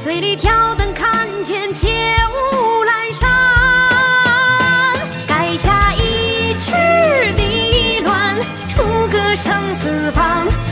水里挑灯看见切乌兰山，改下一曲离乱，出个生死方。